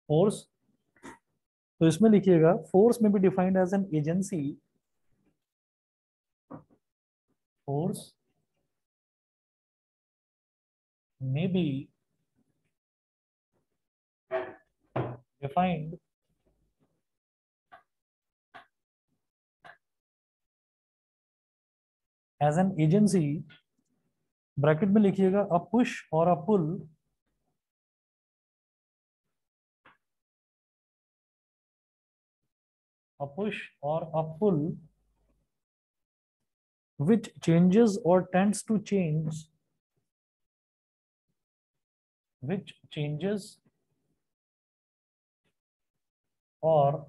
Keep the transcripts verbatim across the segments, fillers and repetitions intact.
Force, तो इसमें लिखिएगा फोर्स में be defined as an agency, force may be defined as an agency, bracket में लिखिएगा अ पुश और अ पुल अ पुश और a pull which changes or tends to change, which changes or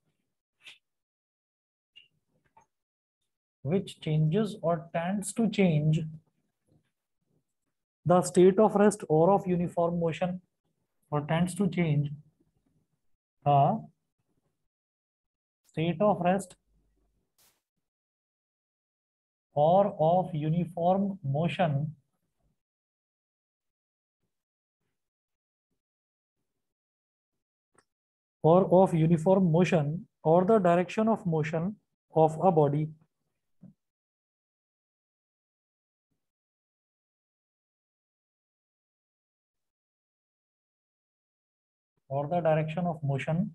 which changes or tends to change the state of rest or of uniform motion, or tends to change the state of rest or of uniform motion or of uniform motion or the direction of motion of a body, or the direction of motion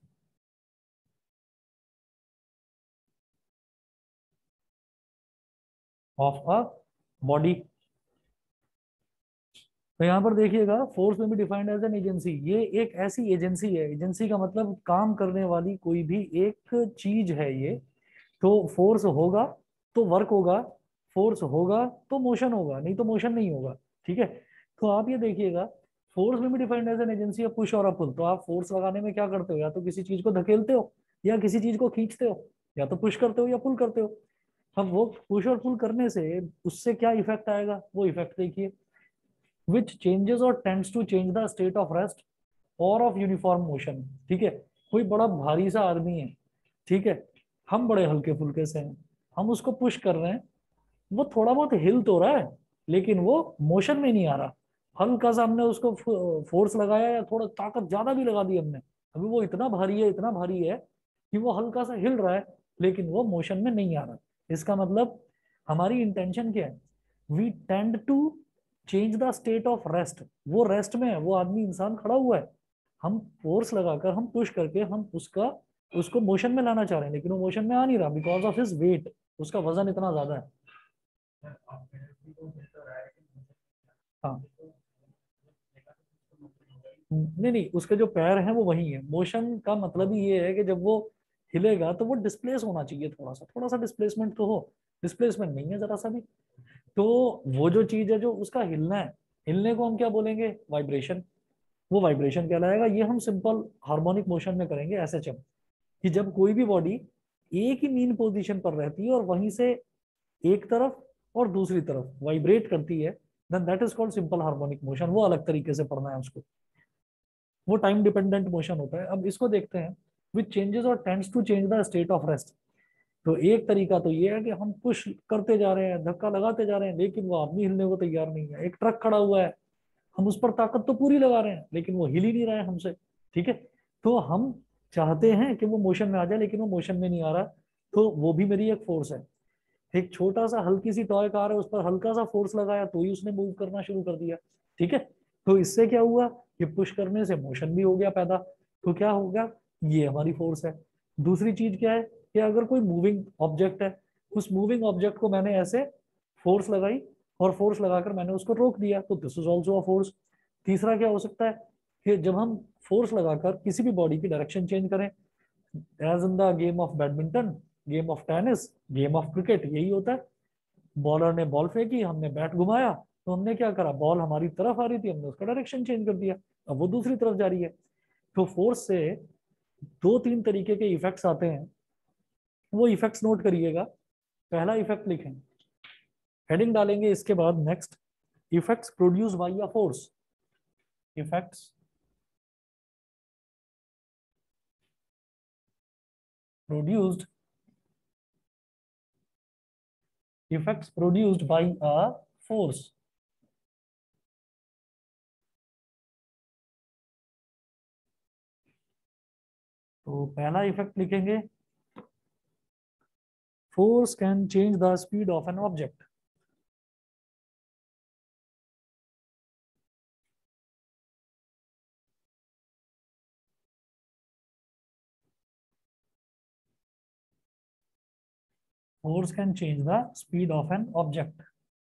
of a body। तो यहाँ पर देखिएगा force में भी defined as an agency, ये एक ऐसी agency है, एजेंसी का मतलब काम करने वाली कोई भी एक चीज है ये। तो फोर्स होगा तो वर्क होगा, फोर्स होगा तो मोशन होगा, नहीं तो मोशन नहीं होगा। ठीक है, तो आप ये देखिएगा फोर्स में भी डिफाइंड एज एन एजेंसी है पुश और अ पुल। तो आप फोर्स लगाने में क्या करते हो, या तो किसी चीज को धकेलते हो या किसी चीज को खींचते हो, या तो पुश करते हो या पुल करते हो। अब वो पुश और पुल करने से उससे क्या इफेक्ट आएगा, वो इफेक्ट देखिए, which changes or tends to change the state of rest or of uniform motion. ठीक है, कोई बड़ा भारी सा आदमी है, ठीक है, हम बड़े हल्के फुल्के से हैं, हम उसको पुश कर रहे हैं, वो थोड़ा बहुत हिल तो रहा है लेकिन वो मोशन में नहीं आ रहा। हल्का सा हमने उसको फोर्स लगाया या थोड़ा ताकत ज्यादा भी लगा दी हमने, अभी वो इतना भारी है, इतना भारी है कि वो हल्का सा हिल रहा है लेकिन वो मोशन में नहीं आ रहा। इसका मतलब हमारी इंटेंशन क्या है, we tend to change the state of rest. वो रेस्ट में है, वो आदमी इंसान खड़ा हुआ है, हम फोर्स लगाकर हम पुश करके हम उसका उसको मोशन में लाना चाह रहे हैं लेकिन वो मोशन में आ नहीं रहा बिकॉज ऑफ हिज वेट, उसका वजन इतना ज्यादा है। हाँ, नहीं नहीं, उसके जो पैर हैं वो वही है। मोशन का मतलब ही ये है कि जब वो हिलेगा तो वो डिस्प्लेस होना चाहिए, थोड़ा सा थोड़ा सा डिस्प्लेसमेंट तो हो, डिस्प्लेसमेंट नहीं है जरा सा भी। तो वो जो चीज है जो उसका हिलना है, हिलने को हम क्या बोलेंगे, वाइब्रेशन। वो वाइब्रेशन कहलाएगा। ये हम सिंपल हार्मोनिक मोशन में करेंगे ऐसे चम, कि जब कोई भी बॉडी एक ही मीन पोजीशन पर रहती है और वहीं से एक तरफ और दूसरी तरफ वाइब्रेट करती है, then that is called simple harmonic motion. वो अलग तरीके से पढ़ना है उसको, वो टाइम डिपेंडेंट मोशन होता है। अब इसको देखते हैं, which changes or tends to change the state of rest. तो एक तरीका तो ये है कि हम पुश करते जा रहे हैं, धक्का लगाते जा रहे हैं लेकिन वो आदमी हिलने को तैयार नहीं है। एक ट्रक खड़ा हुआ है, हम उस पर ताकत तो पूरी लगा रहे हैं लेकिन वो हिल ही नहीं रहा है हमसे। ठीक है, तो हम चाहते हैं कि वो मोशन में आ जाए लेकिन वो मोशन में नहीं आ रहा, तो वो भी मेरी एक फोर्स है। एक छोटा सा हल्की सी टॉय कार है, उस पर हल्का सा फोर्स लगाया तो ही उसने मूव करना शुरू कर दिया। ठीक है, तो इससे क्या हुआ, ये पुश करने से मोशन भी हो गया पैदा। तो क्या हो गया, ये हमारी फोर्स है। दूसरी चीज क्या है कि अगर कोई मूविंग ऑब्जेक्ट है, उस मूविंग ऑब्जेक्ट को मैंने ऐसे फोर्स लगाई और फोर्स लगाकर मैंने उसको रोक दिया, तो this is also a force. तीसरा क्या हो सकता है कि जब हम फोर्स लगाकर किसी भी बॉडी की डायरेक्शन चेंज करें, as in the game of badminton, game of tennis, game of cricket, यही होता है। बॉलर ने बॉल फेंकी, हमने बैट घुमाया, तो हमने क्या करा, बॉल हमारी तरफ आ रही थी, हमने उसका डायरेक्शन चेंज कर दिया, अब वो दूसरी तरफ जा रही है। तो फोर्स से दो तीन तरीके के इफेक्ट्स आते हैं, वो इफेक्ट्स नोट करिएगा। पहला इफेक्ट लिखें, हेडिंग डालेंगे इसके बाद next, effects produce by a force. Effects produced effects produced by a force. तो पहला इफेक्ट लिखेंगे, force can change the speed of an object. Force can change the speed of an object.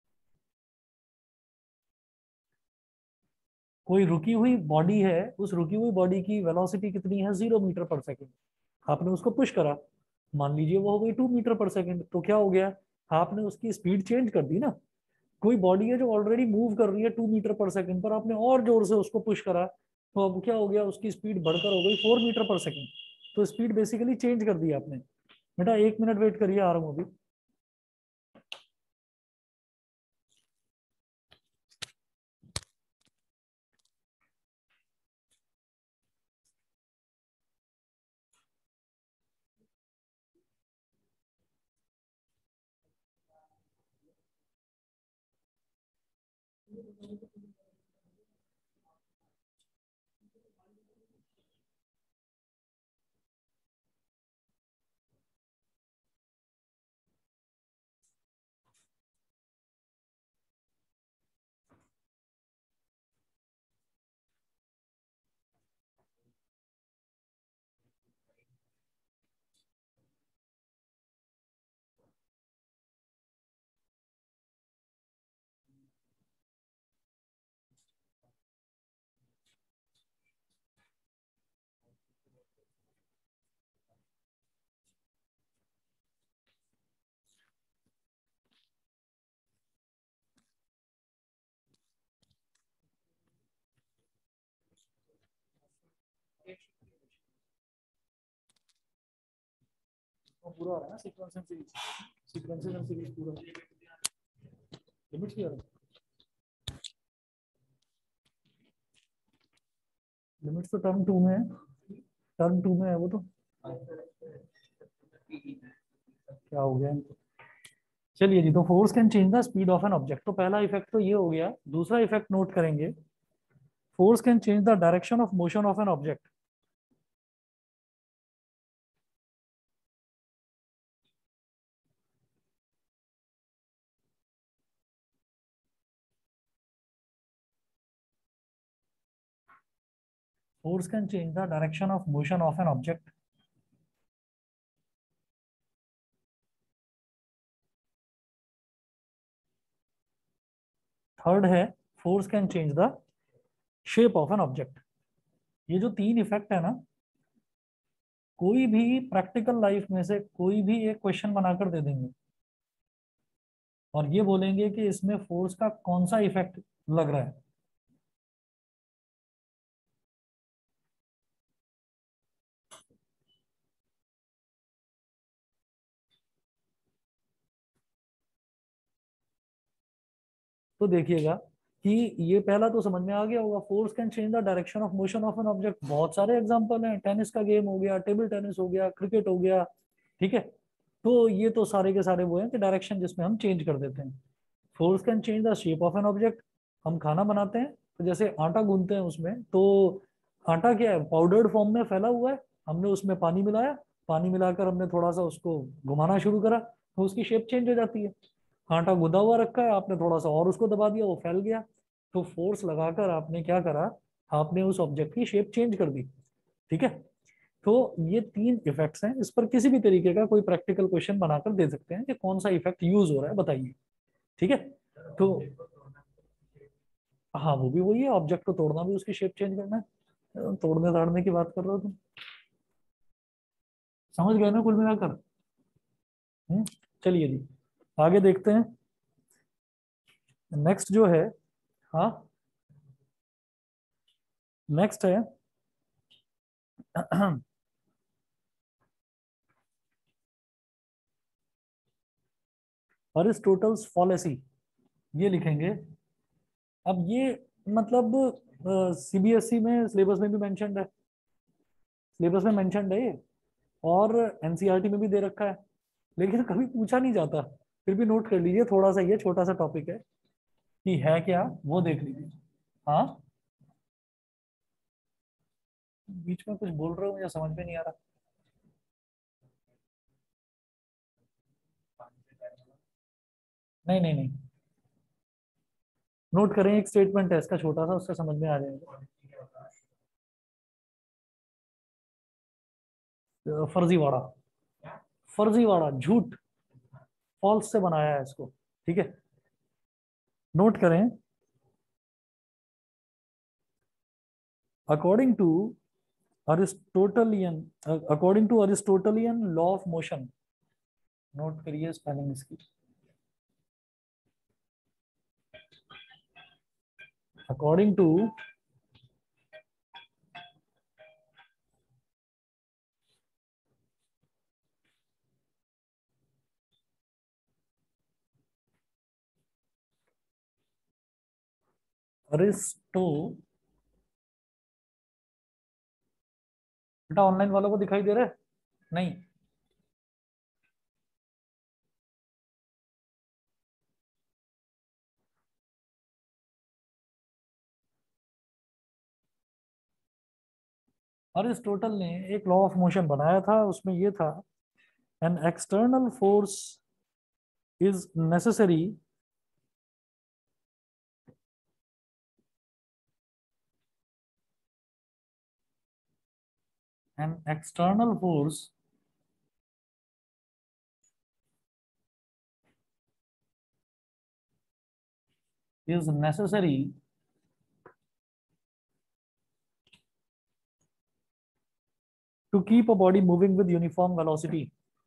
कोई रुकी हुई body है, उस रुकी हुई बॉडी की वेलोसिटी कितनी है, जीरो मीटर पर सेकेंड। आपने उसको पुश करा, मान लीजिए वो हो गई टू मीटर पर सेकेंड, तो क्या हो गया, आपने उसकी स्पीड चेंज कर दी ना। कोई बॉडी है जो ऑलरेडी मूव कर रही है टू मीटर पर सेकेंड पर, आपने और जोर से उसको पुश करा, तो अब क्या हो गया, उसकी स्पीड बढ़कर हो गई फोर मीटर पर सेकेंड। तो स्पीड बेसिकली चेंज कर दी आपने। बेटा एक मिनट वेट करिए, आ रहा हूँ अभी। वो पूरा हो रहा है ना, sequence and series, sequence and series पूरा लिमिट क्लियर है। लिमिट्स तो टर्म टू में है, टर्म टू में है वो तो। क्या हो गया इनको? चलिए जी, तो force can change the speed of an object, तो पहला इफेक्ट तो ये हो गया। दूसरा इफेक्ट नोट करेंगे, force can change the direction of motion of an object. Force can change the direction of motion of an object. Third है, force can change the shape of an object. ये जो तीन effect है ना, कोई भी practical life में से कोई भी एक क्वेश्चन बनाकर दे देंगे और ये बोलेंगे कि इसमें फोर्स का कौन सा इफेक्ट लग रहा है। तो देखिएगा कि ये पहला तो समझ में आ गया होगा, force can change the direction of motion of an object. बहुत सारे एग्जांपल हैं, टेनिस का गेम हो गया, टेबल टेनिस हो गया, क्रिकेट हो गया, ठीक है। तो ये तो सारे के सारे वो हैं कि डायरेक्शन जिसमें हम चेंज कर देते हैं। Force can change the shape of an object. हम खाना बनाते हैं तो जैसे आटा गूंथते हैं उसमें, तो आटा क्या है, पाउडर्ड फॉर्म में फैला हुआ है। हमने उसमें पानी मिलाया, पानी मिलाकर हमने थोड़ा सा उसको घुमाना शुरू करा, तो उसकी शेप चेंज हो जाती है। आटा गुदा हुआ रखा है, आपने थोड़ा सा और उसको दबा दिया, वो फैल गया। तो फोर्स लगाकर आपने क्या करा, आपने उस ऑब्जेक्ट की शेप चेंज कर दी, ठीक है। तो ये तीन इफेक्ट्स हैं, इस पर किसी भी तरीके का कोई प्रैक्टिकल क्वेश्चन बनाकर दे सकते हैं कि कौन सा इफेक्ट यूज हो रहा है, बताइए, ठीक है। तो हाँ, वो भी वही है, ऑब्जेक्ट को तोड़ना भी उसकी शेप चेंज करना है। तोड़ने ताड़ने की बात कर रहे हो तुम, समझ गए ना कुल मिलाकर। हम्म, चलिए जी, आगे देखते हैं। नेक्स्ट जो है, हाँ, नेक्स्ट है अरिस्टोटल्स फॉलेसी, ये लिखेंगे। अब ये मतलब सीबीएसई में सिलेबस में भी मेंशन्ड है, सिलेबस में मेंशन्ड है ये, और एनसीईआरटी में भी दे रखा है, लेकिन कभी पूछा नहीं जाता। फिर भी नोट कर लीजिए, थोड़ा सा ये छोटा सा टॉपिक है कि है क्या, वो देख लीजिए। हाँ, बीच में कुछ बोल रहे हो, मुझे समझ में नहीं आ रहा। नहीं नहीं नहीं, नोट करें, एक स्टेटमेंट है इसका छोटा सा, उससे समझ में आ जाएगा। अ, फर्जीवाड़ा, फर्जीवाड़ा, झूठ, फॉल्स से बनाया है इसको। ठीक है, नोट करें, according to Aristotelian, according to Aristotelian law of motion, note करिए स्पेलिंग इसकी, अकॉर्डिंग टू अरिस्टो, बेटा ऑनलाइन वालों को दिखाई दे रहा है? नहीं, अरिस्टोटल ने एक लॉ ऑफ मोशन बनाया था, उसमें ये था, an external force is necessary, an external force is necessary to keep a body moving with uniform velocity.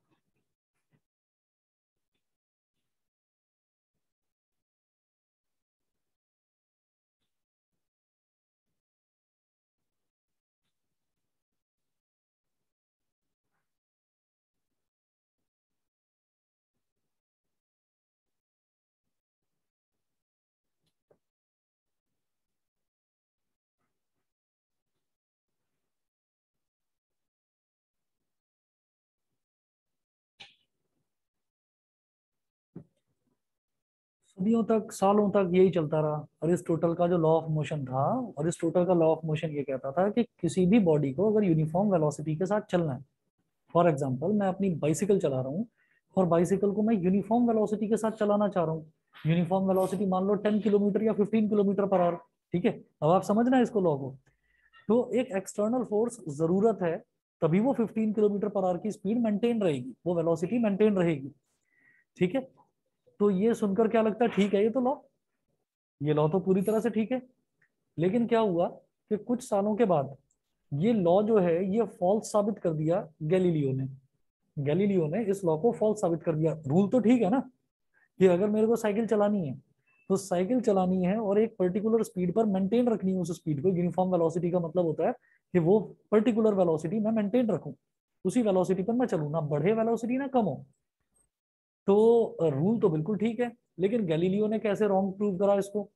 सदियों तक, सालों तक यही चलता रहा। अरिस्टोटल का जो लॉ ऑफ मोशन था, अरिस्टोटल का लॉ ऑफ मोशन ये कहता था कि किसी भी बॉडी को अगर यूनिफॉर्म वेलोसिटी के साथ चलना है, फॉर एग्जांपल मैं अपनी बाइसिकल चला रहा हूँ और बाइसिकल को मैं यूनिफॉर्म वेलोसिटी के साथ चलाना चाह रहा हूँ, यूनिफॉर्म वेलोसिटी मान लो टेन किलोमीटर या फिफ्टीन किलोमीटर पर आवर, ठीक है, अब आप समझना है इसको, लॉ को। तो एक एक्सटर्नल फोर्स जरूरत है, तभी वो फिफ्टीन किलोमीटर पर आवर की स्पीड मेंटेन रहेगी, वो वेलोसिटी मेंटेन रहेगी। ठीक है, तो ये सुनकर क्या लगता है, ठीक है ये तो लॉ, ये लॉ तो पूरी तरह से ठीक है। लेकिन क्या हुआ कि कुछ सालों के बाद ये लॉ जो है ये फॉल्स साबित कर दिया गैलीलियो ने। गैलीलियो ने इस लॉ को फॉल्स साबित कर दिया। रूल तो ठीक है ना, कि अगर मेरे को साइकिल चलानी है तो साइकिल चलानी है और एक पर्टिकुलर स्पीड पर मेंटेन रखनी है उस स्पीड को। यूनिफॉर्म वेलोसिटी का मतलब होता है कि वो पर्टिकुलर वेलोसिटी मैं मेंटेन रखूं, उसी वेलोसिटी पर मैं चलूं, ना बढ़े वेलोसिटी ना कम हो। तो रूल तो बिल्कुल ठीक है, लेकिन गैलीलियो ने कैसे रॉन्ग प्रूव करा इसको?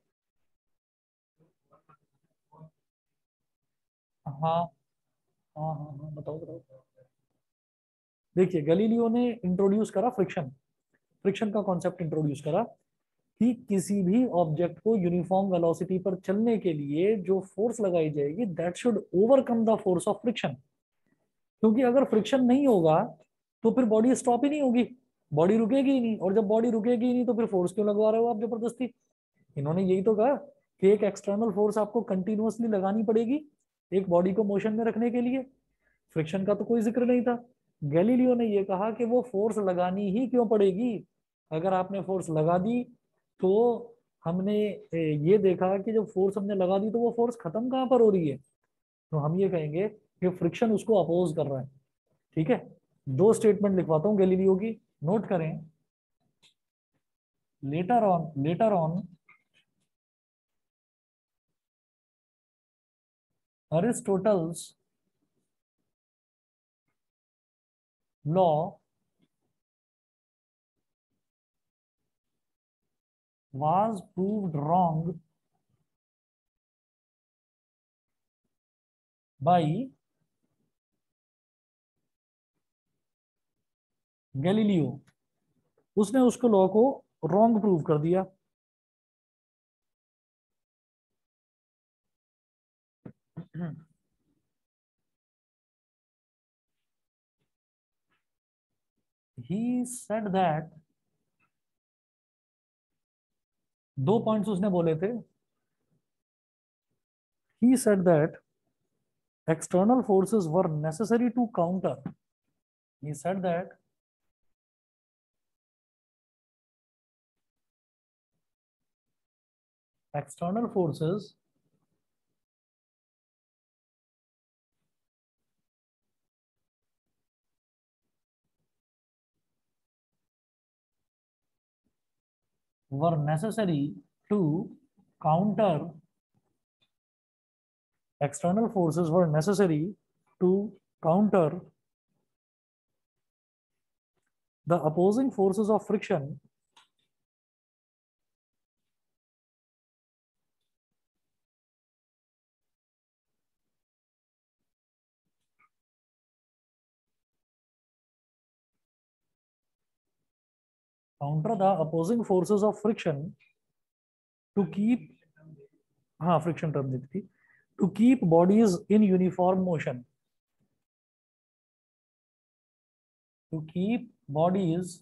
हाँ हाँ हाँ हाँ, बताओ बताओ। देखिए, गैलीलियो ने इंट्रोड्यूस करा फ्रिक्शन, फ्रिक्शन का कॉन्सेप्ट इंट्रोड्यूस करा कि किसी भी ऑब्जेक्ट को यूनिफॉर्म वेलोसिटी पर चलने के लिए जो फोर्स लगाई जाएगी that should overcome the force of friction. क्योंकि अगर फ्रिक्शन नहीं होगा तो फिर बॉडी स्टॉप ही नहीं होगी, बॉडी रुकेगी ही नहीं, और जब बॉडी रुकेगी ही नहीं तो फिर फोर्स क्यों लगवा रहे हो आप जबरदस्ती? इन्होंने यही तो कहा कि एक एक्सटर्नल फोर्स आपको कंटिन्यूअसली लगानी पड़ेगी एक बॉडी को मोशन में रखने के लिए। फ्रिक्शन का तो कोई जिक्र नहीं था। गैलीलियो ने यह कहा कि वो फोर्स लगानी ही क्यों पड़ेगी, अगर आपने फोर्स लगा दी तो हमने ए, ये देखा कि जब फोर्स हमने लगा दी तो वो फोर्स खत्म कहाँ पर हो रही है, तो हम ये कहेंगे कि फ्रिक्शन उसको अपोज कर रहा है। ठीक है, दो स्टेटमेंट लिखवाता हूँ गैलीलियो की, नोट करें। Later on, later on Aristotle's law was proved wrong by Galileo. उसने उसको लॉ को रॉन्ग प्रूव कर दिया। He said that दो पॉइंट्स उसने बोले थे. He said that external forces were necessary to counter. He said that external forces were necessary to counter external forces were necessary to counter the opposing forces of friction counter the opposing forces of friction to keep हाँ friction term दी थी to keep bodies in uniform motion to keep bodies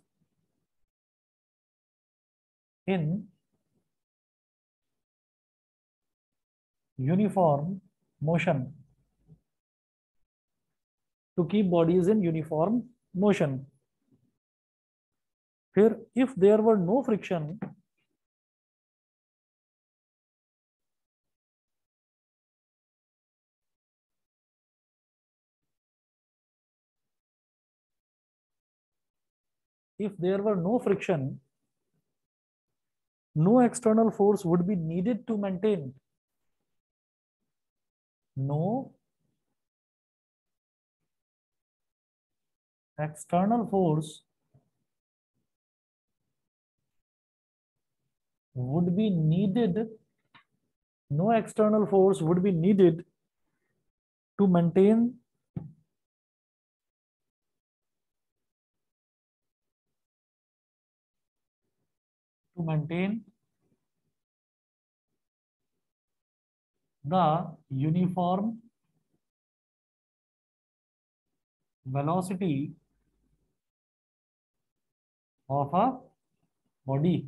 in uniform motion to keep bodies in uniform motion. फिर if there were no friction if there were no friction no external force would be needed to maintain no external force would be needed no external force would be needed to maintain to maintain the uniform velocity of a body.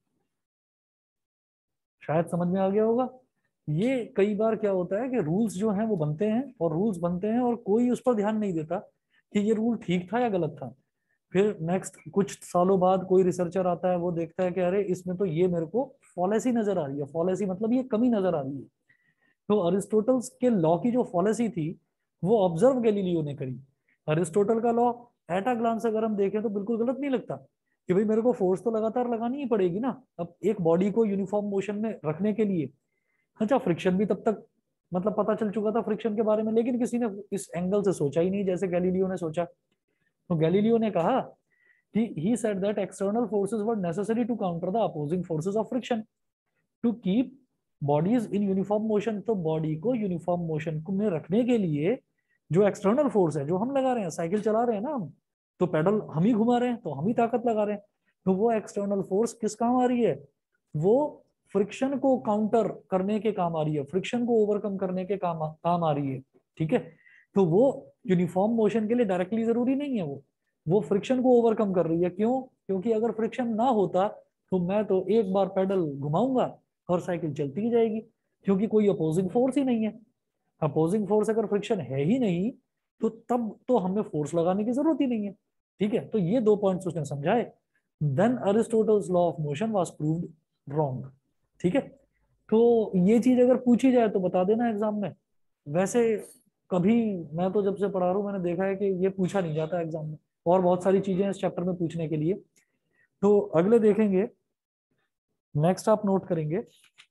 शायद समझ में आ गया होगा. ये कई बार क्या होता है कि रूल्स जो हैं वो बनते हैं और रूल्स बनते हैं और कोई उस पर ध्यान नहीं देता कि ये रूल ठीक था या गलत था. फिर नेक्स्ट कुछ सालों बाद कोई रिसर्चर आता है वो देखता है कि अरे इसमें तो ये मेरे को फॉलेसी नजर आ रही है. फॉलेसी मतलब ये कमी नजर आ रही है. तो अरिस्टोटल्स के लॉ की जो फॉलेसी थी वो ऑब्जर्व गैलीलियो ने करी. अरिस्टोटल का लॉ एट अ ग्लांस अगर हम देखें तो बिल्कुल गलत नहीं लगता कि भाई मेरे को फोर्स तो लगातार लगानी ही पड़ेगी ना. अब एक बॉडी को यूनिफॉर्म मोशन में रखने के लिए अच्छा फ्रिक्शन भी तब तक मतलब पता चल चुका था फ्रिक्शन के बारे में लेकिन किसी ने इस एंगल से सोचा ही नहीं जैसे गैलीलियो ने सोचा. तो गैलीलियो ने कहा कि he said that external forces were necessary to counter the opposing forces of friction to keep bodies in uniform motion. तो बॉडी को यूनिफॉर्म मोशन में रखने के लिए जो एक्सटर्नल फोर्स है जो हम लगा रहे हैं साइकिल चला रहे हैं ना हम तो पेडल हम ही घुमा रहे हैं तो हम ही ताकत लगा रहे हैं. तो वो एक्सटर्नल फोर्स किस काम आ रही है वो फ्रिक्शन को काउंटर करने के काम आ रही है. फ्रिक्शन को ओवरकम करने के काम काम आ रही है. ठीक है. तो वो यूनिफॉर्म मोशन के लिए डायरेक्टली जरूरी नहीं है. वो वो फ्रिक्शन को ओवरकम कर रही है. क्यों? क्योंकि अगर फ्रिक्शन ना होता तो मैं तो एक बार पेडल घुमाऊंगा और साइकिल चलती ही जाएगी क्योंकि कोई अपोजिंग फोर्स ही नहीं है. अपोजिंग फोर्स अगर फ्रिक्शन है ही नहीं तो तब तो हमें फोर्स लगाने की जरूरत ही नहीं है. ठीक है. तो ये दो पॉइंट्स उसने समझाए. Then Aristotle's law of motion was proved wrong. ठीक है. तो ये चीज अगर पूछी जाए तो बता देना एग्जाम में. वैसे कभी मैं तो जब से पढ़ा रहा हूं मैंने देखा है कि ये पूछा नहीं जाता एग्जाम में. और बहुत सारी चीजें इस चैप्टर में पूछने के लिए. तो अगले देखेंगे. नेक्स्ट आप नोट करेंगे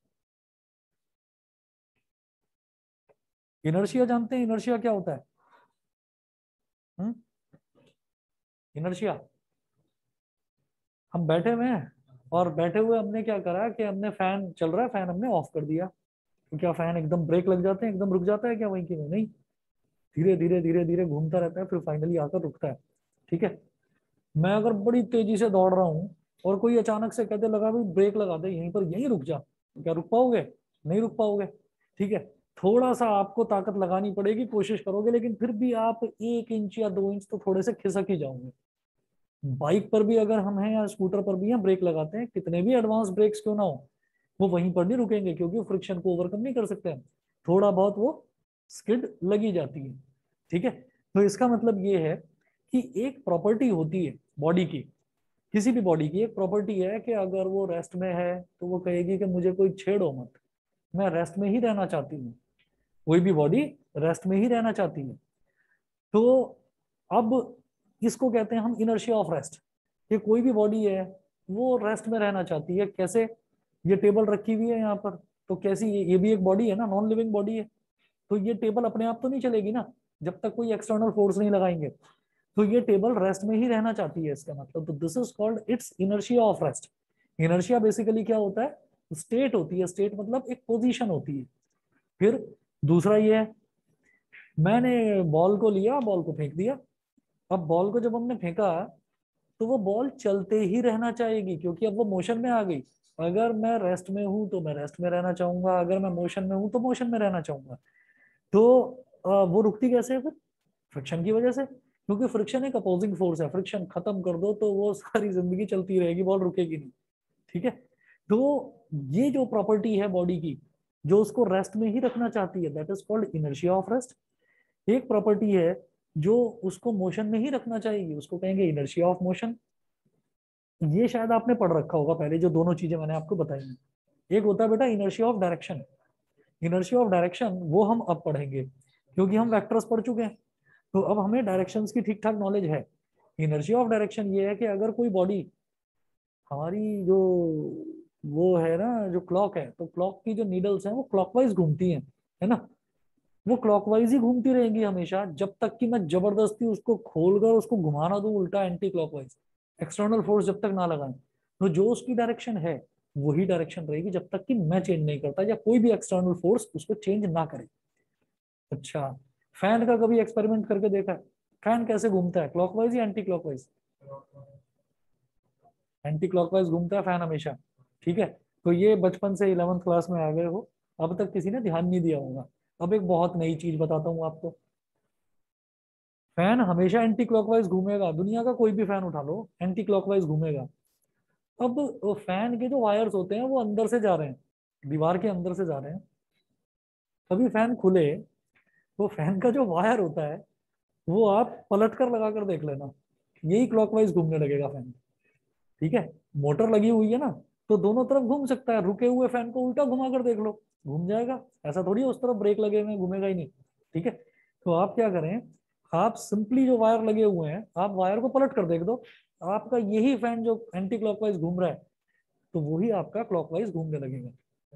इनर्शिया. जानते हैं इनर्शिया क्या होता है? हम्म इनर्शिया हम बैठे हुए हैं और बैठे हुए हमने क्या करा कि हमने फैन चल रहा है फैन हमने ऑफ कर दिया. तो क्या फैन एकदम ब्रेक लग जाते हैं एकदम रुक जाता है क्या वहीं की नहीं. धीरे धीरे धीरे धीरे घूमता रहता है फिर फाइनली आकर रुकता है. ठीक है. मैं अगर बड़ी तेजी से दौड़ रहा हूँ और कोई अचानक से कहते लगा भाई ब्रेक लगा दे यहीं पर यहीं रुक जा तो क्या रुक पाओगे? नहीं रुक पाओगे. ठीक है. थोड़ा सा आपको ताकत लगानी पड़ेगी कोशिश करोगे लेकिन फिर भी आप एक इंच या दो इंच तो थोड़े से खिसक ही जाओगे. बाइक पर भी अगर हम हैं या स्कूटर पर भी हैं ब्रेक लगाते हैं कितने भी एडवांस ब्रेक्स क्यों ना हो वो वहीं पर नहीं रुकेंगे क्योंकि वो फ्रिक्शन को ओवरकम नहीं कर सकते हैं, थोड़ा बहुत वो स्किड लगी जाती है। ठीक है, तो इसका मतलब ये है कि एक प्रॉपर्टी होती है बॉडी की, किसी भी बॉडी की एक प्रॉपर्टी है कि अगर वो रेस्ट में है तो वो कहेगी कि मुझे कोई छेड़ो मत, मैं रेस्ट में ही रहना चाहती हूँ। कोई भी बॉडी रेस्ट में ही रहना चाहती है। तो अब इसको कहते हैं हम इनर्शिया ऑफ रेस्ट, कि कोई भी बॉडी है वो रेस्ट में रहना चाहती है। कैसे? ये टेबल रखी हुई है यहाँ पर, तो कैसी ये, ये भी एक बॉडी है ना, नॉन लिविंग बॉडी है। तो ये टेबल अपने आप तो नहीं चलेगी ना, जब तक कोई एक्सटर्नल फोर्स नहीं लगाएंगे। तो ये टेबल रेस्ट में ही रहना चाहती है, इसका मतलब। तो this is called its inertia of rest. Inertia basically क्या होता है? स्टेट होती है, स्टेट मतलब एक पोजीशन होती है। फिर दूसरा ये है, मैंने बॉल को लिया, बॉल को फेंक दिया। अब बॉल को जब हमने फेंका तो वो बॉल चलते ही रहना चाहेगी क्योंकि अब वो मोशन में आ गई। अगर मैं रेस्ट में हूं तो मैं रेस्ट में रहना चाहूंगा, अगर मैं मोशन में हूं तो मोशन में रहना चाहूंगा। तो अ, वो रुकती कैसे है फिर? फ्रिक्शन की वजह से, क्योंकि फ्रिक्शन एक अपोजिंग फोर्स है। फ्रिक्शन खत्म कर दो तो वो सारी जिंदगी चलती रहेगी, बॉल रुकेगी नहीं। ठीक है, तो ये जो प्रॉपर्टी है बॉडी की, जो उसको रेस्ट में ही रखना चाहती है, that is called inertia of rest. एक प्रॉपर्टी है जो उसको मोशन में ही रखना चाहेगी, उसको कहेंगे इनर्शिया ऑफ मोशन। ये शायद आपने पढ़ रखा होगा पहले, जो दोनों चीजें मैंने आपको बताई हैं। एक होता है बेटा inertia of direction. Inertia of direction वो हम अब पढ़ेंगे, क्योंकि हम वेक्टर्स पढ़ चुके हैं, तो अब हमें डायरेक्शंस की ठीक ठाक नॉलेज है। इनर्शिया ऑफ डायरेक्शन ये है कि अगर कोई बॉडी, हमारी जो वो है ना, जो क्लॉक है, तो क्लॉक की जो नीडल्स हैं वो क्लॉकवाइज घूमती हैं, है ना। वो क्लॉकवाइज ही घूमती रहेंगी हमेशा, जब तक कि मैं जबरदस्ती उसको खोलकर उसको घुमाना दूं उल्टा एंटी क्लॉकवाइज, एक्सटर्नल फोर्स जब तक ना लगाएं। तो जो उसकी डायरेक्शन है वही डायरेक्शन रहेगी जब तक कि मैं चेंज नहीं करता या कोई भी एक्सटर्नल फोर्स उसको चेंज ना करे। अच्छा, फैन का कभी एक्सपेरिमेंट करके देखा है? फैन कैसे घूमता है, क्लॉकवाइज या एंटी क्लॉकवाइज? एंटी क्लॉकवाइज घूमता है फैन हमेशा। ठीक है, तो ये बचपन से इलेवेंथ क्लास में आ गए हो, अब तक किसी ने ध्यान नहीं दिया होगा। अब एक बहुत नई चीज बताता हूँ आपको। फैन हमेशा एंटी क्लॉकवाइज घूमेगा, दुनिया का कोई भी फैन उठा लो एंटी क्लॉकवाइज घूमेगा। अब वो फैन के जो वायर्स होते हैं वो अंदर से जा रहे हैं, दीवार के अंदर से जा रहे हैं। कभी फैन खुले तो फैन का जो वायर होता है वो आप पलट कर लगा कर देख लेना, यही क्लॉकवाइज घूमने लगेगा फैन। ठीक है, मोटर लगी हुई है ना, तो दोनों तरफ घूम सकता है। रुके हुए फैन को उल्टा घुमा कर देख लो, घूम जाएगा। ऐसा थोड़ी है उस तरफ ब्रेक लगे हुए हैं, घूमेगा ही नहीं। ठीक है, तो आप क्या करें, आप सिंपली जो वायर लगे हुए हैं आप वायर को पलट कर देख दो, आपका यही फैन जो एंटी क्लॉकवाइज घूम रहा है तो वही आपका क्लॉकवाइज घूमने लगेगा।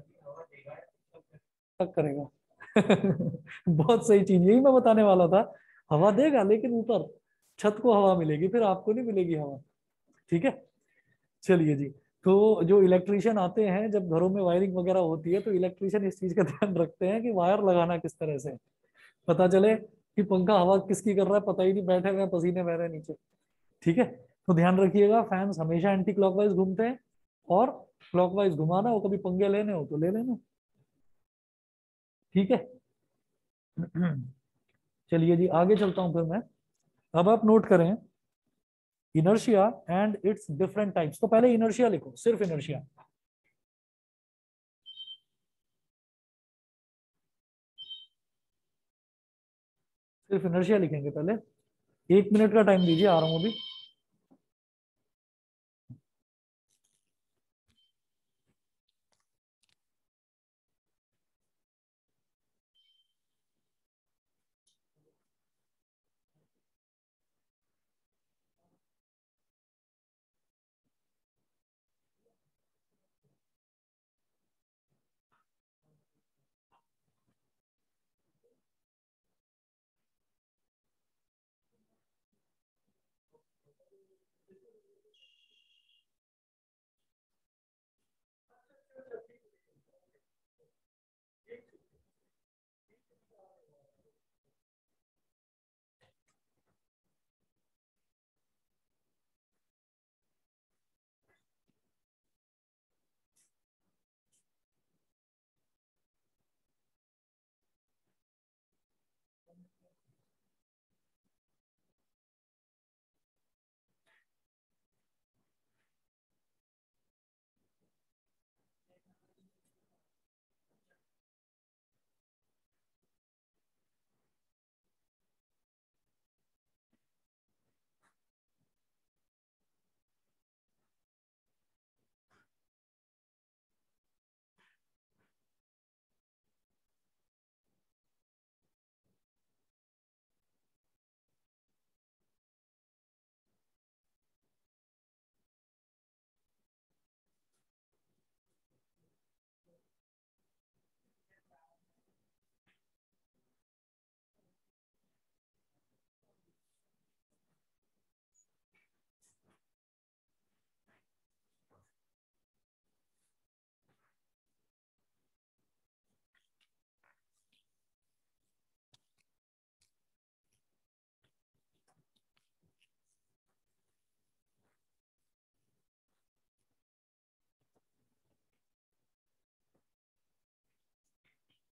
तक करेगा। बहुत सही चीज, यही मैं बताने वाला था। हवा देगा लेकिन ऊपर छत को हवा मिलेगी, फिर आपको नहीं मिलेगी हवा। ठीक है, चलिए जी। तो जो इलेक्ट्रिशियन आते हैं, जब घरों में वायरिंग वगैरह होती है तो इलेक्ट्रिशियन इस चीज का ध्यान रखते हैं कि वायर लगाना किस तरह से है। पता चले कि पंखा हवा किसकी कर रहा है पता ही नहीं, बैठे हुए पसीने बह रहे हैं नीचे। ठीक है, तो ध्यान रखिएगा, फैंस हमेशा एंटी क्लॉकवाइज घूमते हैं, और क्लॉकवाइज घुमाना हो, कभी पंगे लेने हो तो ले लेना। ठीक है। चलिए जी, आगे चलता हूं फिर मैं। अब आप नोट करें inertia and its different types. तो पहले इनर्शिया लिखो, सिर्फ इनर्शिया। सिर्फ इनर्शिया लिखेंगे पहले। एक मिनट का टाइम दीजिए, आ रहा हूं अभी।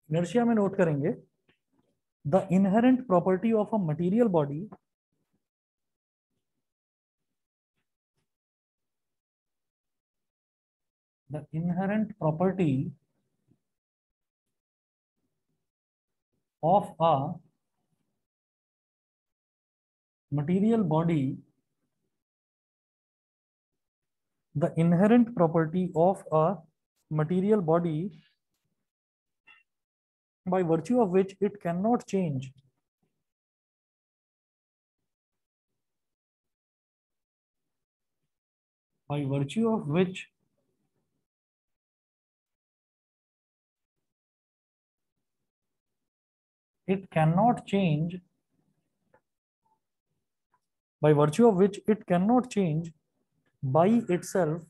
इनर्शिया में नोट करेंगे the inherent property of a material body the inherent property of a material body the inherent property of a material body by virtue of which it cannot change by virtue of which it cannot change by virtue of which it cannot change by itself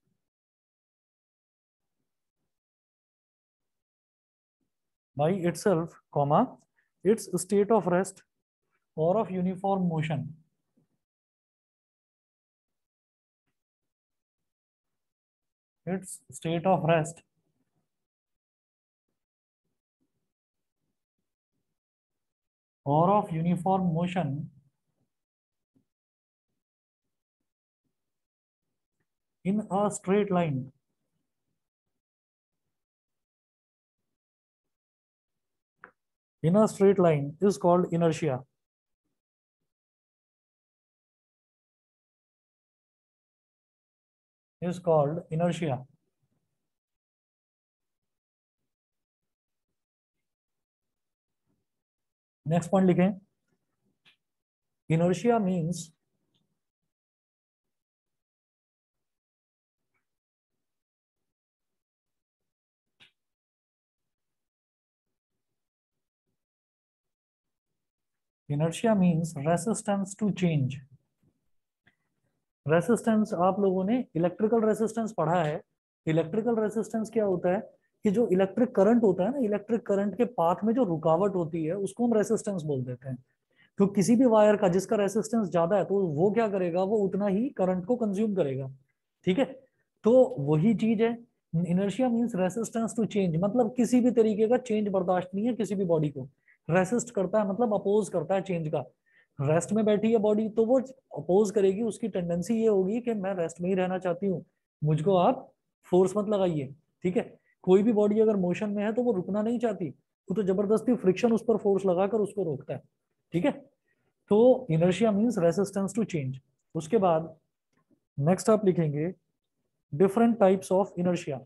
by itself comma its state of rest or of uniform motion its state of rest or of uniform motion in a straight line in a straight line is called inertia is called inertia next point लिखें inertia means inertia means resistance to change resistance आप लोगों ने electrical resistance पढ़ा है electrical resistance क्या होता है कि जो इलेक्ट्रिक करंट होता है ना इलेक्ट्रिक करंट के पाथ में जो रुकावट होती है उसको हम रेसिस्टेंस बोल देते हैं तो किसी भी वायर का जिसका रेसिस्टेंस ज्यादा है तो वो क्या करेगा वो उतना ही करंट को कंज्यूम करेगा ठीक है तो वही चीज है inertia means resistance to change मतलब किसी भी तरीके का चेंज बर्दाश्त नहीं है किसी भी बॉडी को रेसिस्ट करता है मतलब अपोज करता है चेंज का रेस्ट में बैठी है बॉडी तो वो अपोज करेगी उसकी टेंडेंसी ये होगी कि मैं रेस्ट में ही रहना चाहती हूँ मुझको आप फोर्स मत लगाइए ठीक है कोई भी बॉडी अगर मोशन में है तो वो रुकना नहीं चाहती वो तो जबरदस्ती फ्रिक्शन उस पर फोर्स लगाकर उसको रोकता है ठीक है तो inertia means resistance to change उसके बाद नेक्स्ट आप लिखेंगे डिफरेंट टाइप्स ऑफ इनर्शिया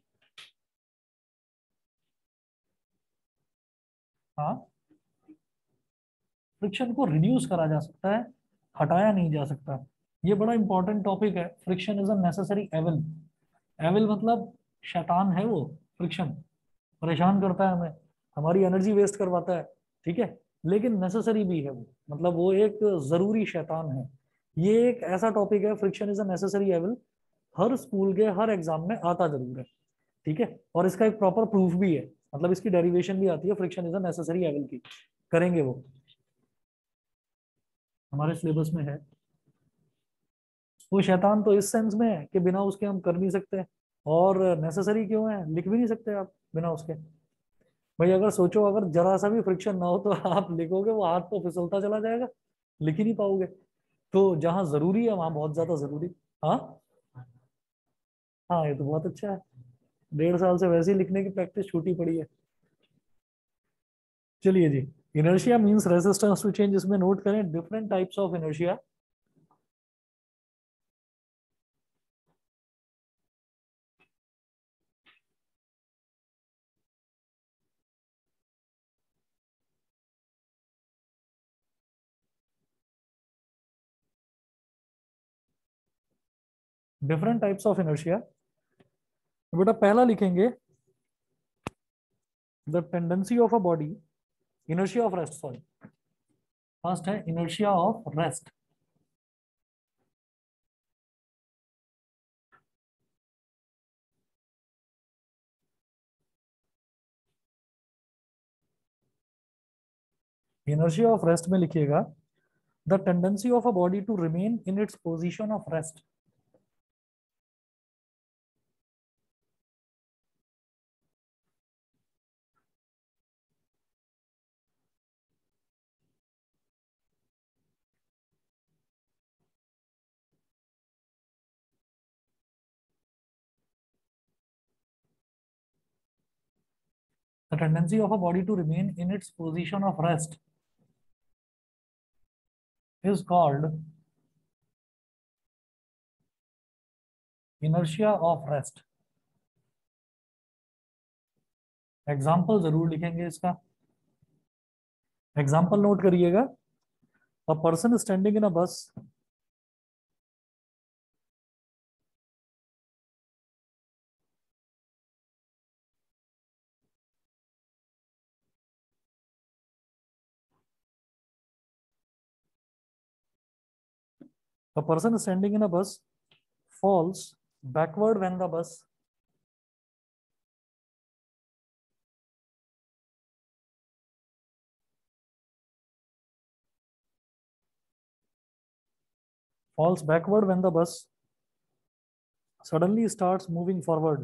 हाँ फ्रिक्शन को रिड्यूस करा जा सकता है हटाया नहीं जा सकता ये बड़ा इंपॉर्टेंट टॉपिक है friction is a necessary evil evil मतलब शैतान है वो फ्रिक्शन परेशान करता है हमें हमारी एनर्जी वेस्ट करवाता है ठीक है लेकिन नेसेसरी भी है वो मतलब वो एक जरूरी शैतान है ये एक ऐसा टॉपिक है friction is a necessary evil हर स्कूल के हर एग्जाम में आता जरूर है ठीक है और इसका एक प्रॉपर प्रूफ भी है मतलब इसकी डेरिवेशन भी आती है friction is a necessary evil की करेंगे वो हमारे सिलेबस में है वो शैतान तो इस सेंस में है कि बिना उसके हम कर नहीं सकते और नेसेसरी क्यों है लिख भी नहीं सकते आप बिना उसके भाई अगर सोचो अगर जरा सा भी फ्रिक्शन ना हो तो आप लिखोगे वो हाथ तो फिसलता चला जाएगा लिख ही नहीं पाओगे तो जहां जरूरी है वहां बहुत ज्यादा जरूरी हाँ हाँ ये तो बहुत अच्छा है डेढ़ साल से वैसे ही लिखने की प्रैक्टिस छूटी पड़ी है चलिए जी inertia means resistance to change इसमें नोट करें different types of inertia different types of inertia बेटा पहला लिखेंगे the tendency of a body inertia of rest sorry first है inertia of rest inertia of rest में लिखिएगा the tendency of a body to remain in its position of rest the tendency of a body to remain in its position of rest is called inertia of rest. Example जरूर लिखेंगे इसका। Example note करिएगा। A person standing in a बस a person standing in a bus falls backward when the bus falls backward when the bus suddenly starts moving forward।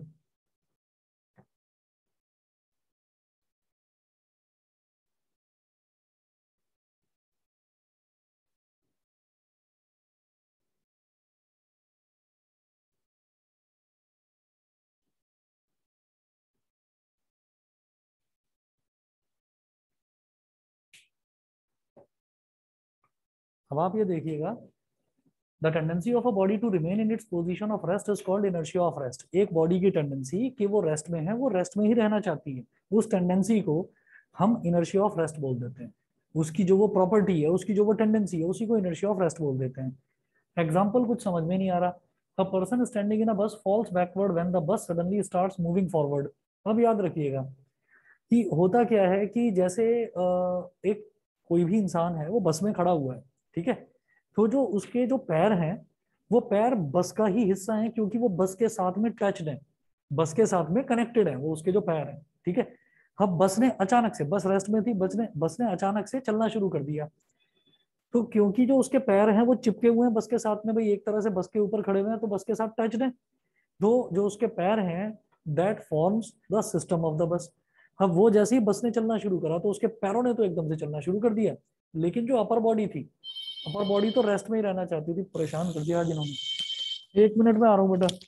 अब आप ये देखिएगा, the tendency of a body to remain in its position of rest is called inertia of rest. एक body की tendency कि वो rest में है, वो रेस्ट में ही रहना चाहती है, उस टेंडेंसी को हम इनर्शिया ऑफ रेस्ट बोल देते हैं। उसकी जो वो प्रॉपर्टी है, उसकी जो वो टेंडेंसी है, उसी को इनर्शिया ऑफ रेस्ट बोल देते हैं। एग्जाम्पल कुछ समझ में नहीं आ रहा। A person standing in a bus falls backward when the bus suddenly starts moving forward. अब याद रखिएगा कि होता क्या है कि जैसे अ, एक कोई भी इंसान है, वो बस में खड़ा हुआ है, ठीक है। तो जो उसके जो पैर हैं, वो पैर बस का ही हिस्सा है, क्योंकि वो बस के साथ में टच्ड है, बस के साथ में कनेक्टेड है वो उसके जो पैर हैं, ठीक है। अब बस ने अचानक से, बस रेस्ट में थी, बस ने बस ने अचानक से चलना शुरू कर दिया। तो क्योंकि जो उसके पैर हैं वो चिपके हुए हैं बस के साथ में, भाई एक तरह से बस के ऊपर खड़े हुए हैं, तो बस के साथ टच्ड है। तो जो उसके पैर हैं, that forms the system of the bus. अब वो जैसे ही बस ने चलना शुरू करा, तो उसके पैरों ने तो एकदम से चलना शुरू कर दिया, लेकिन जो अपर बॉडी थी, अपर बॉडी तो रेस्ट में ही रहना चाहती थी। परेशान कर दिया आज इन्होंने। एक मिनट में आ रहा हूँ बेटा।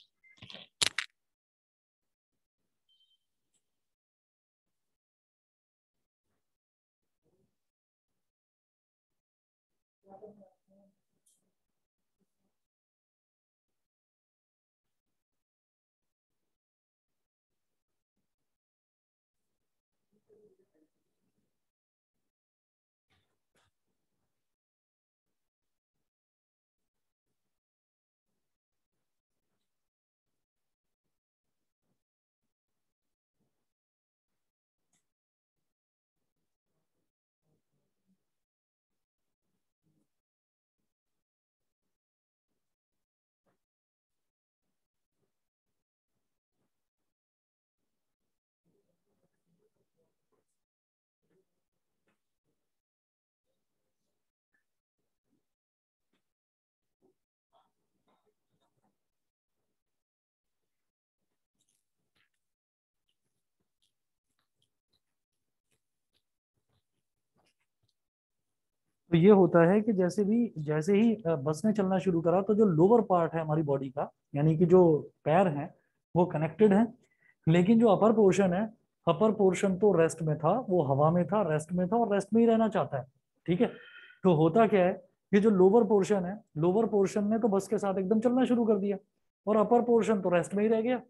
तो ये होता है कि जैसे भी जैसे ही अ, बस ने चलना शुरू करा, तो जो लोअर पार्ट है हमारी बॉडी का, यानी कि जो पैर हैं, वो कनेक्टेड है। लेकिन जो अपर पोर्शन है, अपर पोर्शन तो रेस्ट में था, वो हवा में था, रेस्ट में था, और रेस्ट में ही रहना चाहता है, ठीक है। तो होता क्या है, ये जो लोअर पोर्शन है, लोअर पोर्शन ने तो बस के साथ एकदम चलना शुरू कर दिया, और अपर पोर्शन तो रेस्ट में ही रह गया।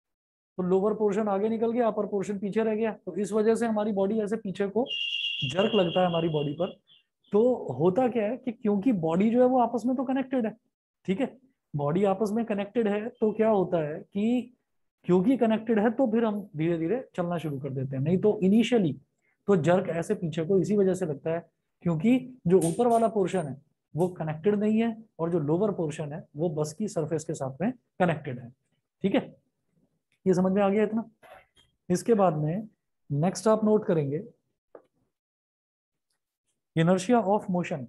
तो लोअर पोर्शन आगे निकल गया, अपर पोर्शन पीछे रह गया, तो इस वजह से हमारी बॉडी ऐसे पीछे को जर्क लगता है हमारी बॉडी पर। तो होता क्या है कि क्योंकि बॉडी जो है वो आपस में तो कनेक्टेड है, ठीक है। बॉडी आपस में कनेक्टेड है, तो क्या होता है कि क्योंकि कनेक्टेड है, तो फिर हम धीरे धीरे चलना शुरू कर देते हैं। नहीं तो इनिशियली तो जर्क ऐसे पीछे को इसी वजह से लगता है, क्योंकि जो ऊपर वाला पोर्शन है वो कनेक्टेड नहीं है, और जो लोअर पोर्शन है वो बस की सरफेस के साथ में कनेक्टेड है, ठीक है। ये समझ में आ गया इतना। इसके बाद में नेक्स्ट आप नोट करेंगे, inertia of motion.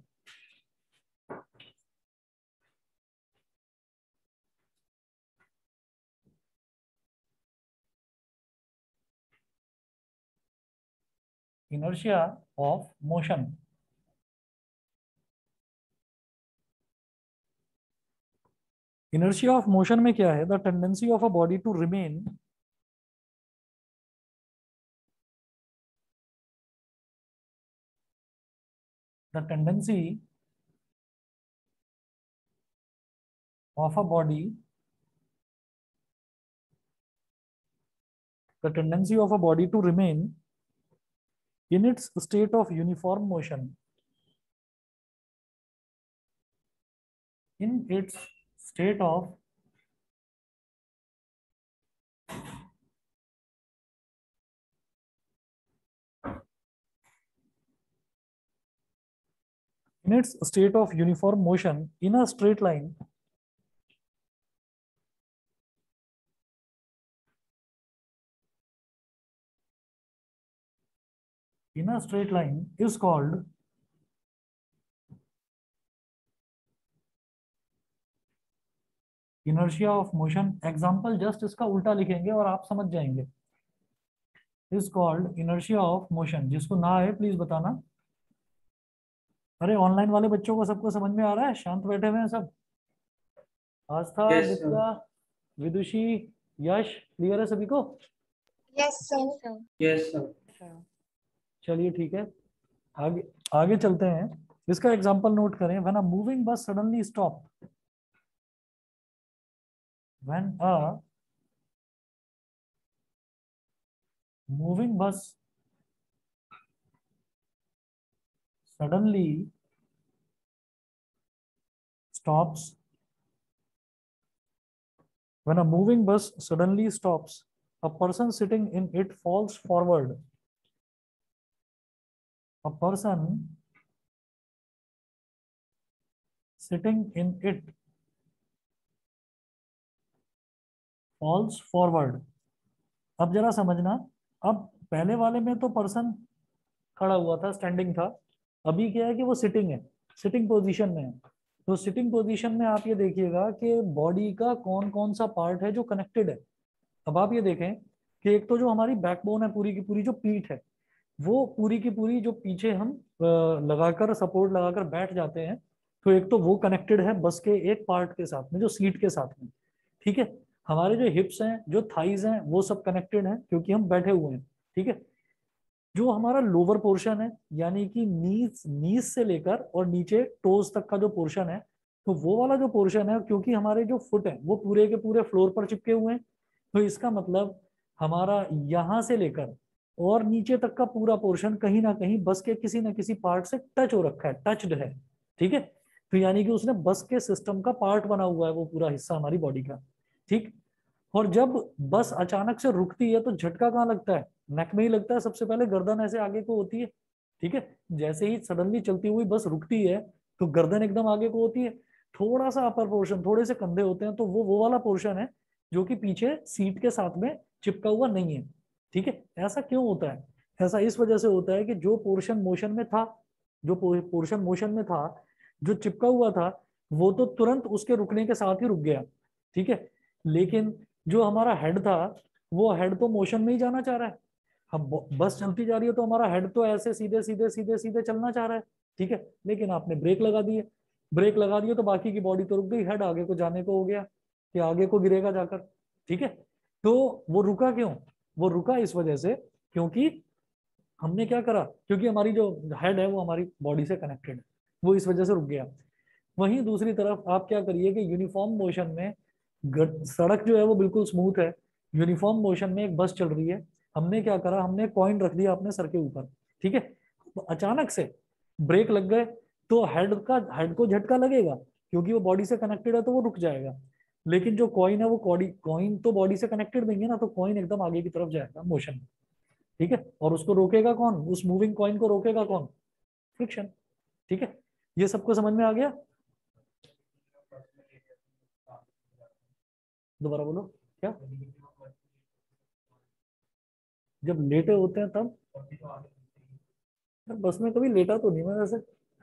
Inertia of motion. Inertia of motion में क्या है, the tendency of a body to remain the tendency of a body the tendency of a body to remain in its state of uniform motion in its state of in its state of uniform motion in a straight line in a straight line is called inertia of motion. Example just इसका उल्टा लिखेंगे और आप समझ जाएंगे. is called inertia of motion. जिसको ना आए प्लीज बताना. अरे ऑनलाइन वाले बच्चों को सबको समझ में आ रहा है? शांत बैठे हुए हैं सब. आस्था, Yes, गुप्ता, विदुषी, यश, क्लियर है सभी को? Yes sir. yes, sir. चलिए ठीक है, आगे आगे चलते हैं. इसका एग्जांपल नोट करें. When a moving bus suddenly stop when a moving bus suddenly stops when a moving bus suddenly stops a person sitting in it falls forward. A person sitting in it falls forward. अब जरा समझना. अब पहले वाले में तो person खड़ा हुआ था, स्टैंडिंग था. अभी क्या है कि वो सिटिंग है, सिटिंग पोजीशन में है. तो सिटिंग पोजीशन में आप ये देखिएगा कि बॉडी का कौन कौन सा पार्ट है जो कनेक्टेड है. अब आप ये देखें कि एक तो जो हमारी बैकबोन है, पूरी की पूरी जो पीठ है, वो पूरी की पूरी जो पीछे हम लगाकर सपोर्ट लगाकर बैठ जाते हैं, तो एक तो वो कनेक्टेड है बस के एक पार्ट के साथ में जो सीट के साथ में. ठीक है. हमारे जो हिप्स हैं, जो थाइज हैं, वो सब कनेक्टेड हैं क्योंकि हम बैठे हुए हैं. ठीक है. जो हमारा लोअर पोर्शन है, यानी कि नीज नीज से लेकर और नीचे टोज तक का जो पोर्शन है, तो वो वाला जो पोर्शन है, क्योंकि हमारे जो फुट है वो पूरे के पूरे फ्लोर पर चिपके हुए हैं, तो इसका मतलब हमारा यहाँ से लेकर और नीचे तक का पूरा पोर्शन कहीं ना कहीं बस के किसी ना किसी पार्ट से टच हो रखा है, टच्ड है. ठीक है. तो यानी कि उसने बस के सिस्टम का पार्ट बना हुआ है वो पूरा हिस्सा हमारी बॉडी का. ठीक. और जब बस अचानक से रुकती है तो झटका कहाँ लगता है? नेक में ही लगता है. सबसे पहले गर्दन ऐसे आगे को होती है. ठीक है. जैसे ही सडनली चलती हुई बस रुकती है तो गर्दन एकदम आगे को होती है. थोड़ा सा अपर पोर्शन, थोड़े से कंधे होते हैं, तो वो वो वाला पोर्शन है जो कि पीछे सीट के साथ में चिपका हुआ नहीं है. ठीक है. ऐसा क्यों होता है? ऐसा इस वजह से होता है कि जो पोर्शन मोशन में था, जो पोर्शन मोशन में था, जो चिपका हुआ था, वो तो तुरंत उसके रुकने के साथ ही रुक गया. ठीक है. लेकिन जो हमारा हेड था, वो हेड तो मोशन में ही जाना चाह रहा है. हम बस चलती जा रही है तो हमारा हेड तो ऐसे सीधे सीधे सीधे सीधे चलना चाह रहा है. ठीक है. लेकिन आपने ब्रेक लगा दिए, ब्रेक लगा दिए तो बाकी की बॉडी तो रुक गई, हेड आगे को जाने को हो गया कि आगे को गिरेगा जाकर. ठीक है. तो वो रुका क्यों? वो रुका इस वजह से क्योंकि हमने क्या करा, क्योंकि हमारी जो हेड है वो हमारी बॉडी से कनेक्टेड है, वो इस वजह से रुक गया. वहीं दूसरी तरफ आप क्या करिए कि यूनिफॉर्म मोशन में सड़क जो है वो बिल्कुल स्मूथ है, यूनिफॉर्म मोशन में एक बस चल रही है. हमने क्या करा, हमने कॉइन रख दिया अपने सर के ऊपर. ठीक है. तो अचानक से ब्रेक लग गए तो हेड का हेड को झटका लगेगा क्योंकि वो बॉडी से कनेक्टेड है, तो वो रुक जाएगा. लेकिन जो कॉइन है वो कॉइन तो बॉडी से कनेक्टेड नहीं है ना, तो कॉइन एकदम आगे की तरफ जाएगा मोशन में. ठीक है. और उसको रोकेगा कौन? उस मूविंग कॉइन को रोकेगा कौन? फ्रिक्शन. ठीक है. ये सबको समझ में आ गया? दोबारा बोलो. क्या? जब लेटे होते हैं तब? बस में कभी लेटा तो नहीं मैं वैसे.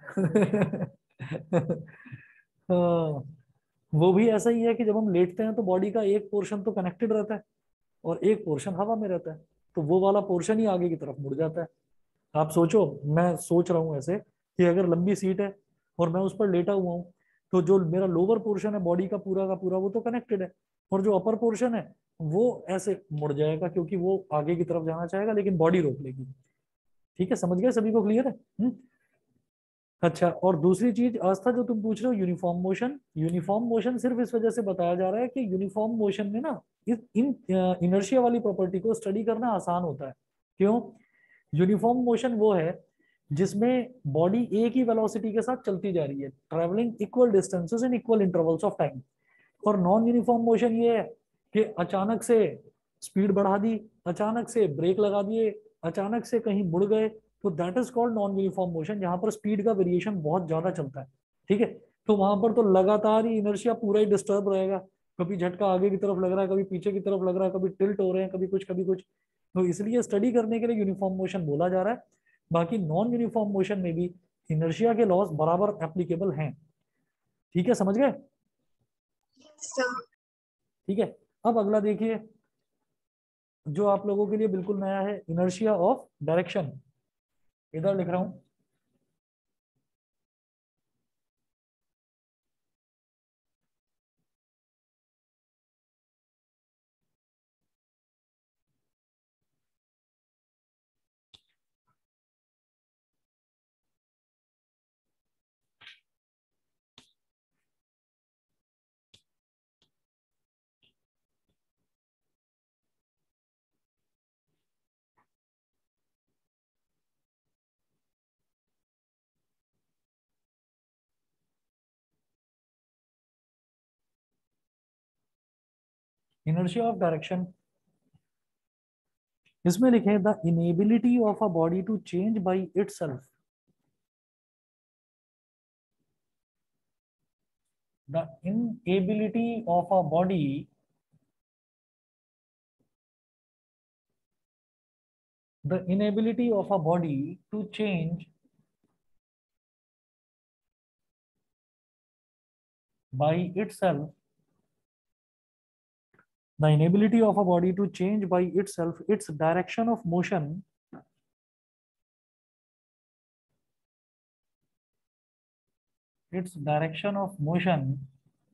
हाँ, वो भी ऐसा ही है कि जब हम लेटते हैं तो बॉडी का एक पोर्शन तो कनेक्टेड रहता है और एक पोर्शन हवा में रहता है, तो वो वाला पोर्शन ही आगे की तरफ मुड़ जाता है. आप सोचो, मैं सोच रहा हूँ ऐसे कि अगर लंबी सीट है और मैं उस पर लेटा हुआ हूँ, तो जो मेरा लोअर पोर्शन है बॉडी का पूरा का पूरा वो तो कनेक्टेड है, और जो अपर पोर्शन है वो ऐसे मुड़ जाएगा क्योंकि वो आगे की तरफ जाना चाहेगा लेकिन बॉडी रोक लेगी. ठीक है. समझ गए? सभी को क्लियर है? हुँ? अच्छा, और दूसरी चीज आस्था जो तुम पूछ रहे हो, यूनिफॉर्म मोशन। यूनिफॉर्म मोशन सिर्फ इस वजह से बताया जा रहा है कि यूनिफॉर्म मोशन में ना इस इन इनर्शिया वाली प्रॉपर्टी को स्टडी करना आसान होता है। क्यों? यूनिफॉर्म मोशन वो है जिसमें बॉडी एक ही वेलोसिटी के साथ चलती जा रही है, travelling equal distances in equal intervals of time. और नॉन यूनिफॉर्म मोशन ये है कि अचानक से स्पीड बढ़ा दी, अचानक से ब्रेक लगा दिए, अचानक से कहीं मुड़ गए, तो that is called non uniform motion, जहां पर स्पीड का वेरिएशन बहुत ज्यादा चलता है। ठीक है, तो वहां पर तो लगातार ही इनर्शिया पूरा ही डिस्टर्ब रहेगा, कभी झटका आगे की तरफ लग रहा है, कभी पीछे की तरफ लग रहा है, कभी टिल्ट हो रहे हैं, कभी कुछ कभी कुछ। तो इसलिए स्टडी करने के लिए यूनिफॉर्म मोशन बोला जा रहा है। बाकी नॉन यूनिफॉर्म मोशन में भी इनर्शिया के लॉस बराबर एप्लीकेबल हैं। ठीक है, समझ गए? Yes, sir. ठीक है, अब अगला देखिए जो आप लोगों के लिए बिल्कुल नया है, इनर्शिया ऑफ डायरेक्शन। इधर लिख रहा हूं। इनर्शिया ऑफ डायरेक्शन, इसमें लिखे the inability of a body to change by itself. The inability of a body the inability of a body to change by itself, the inability of a body to change by itself its direction of motion, its direction of motion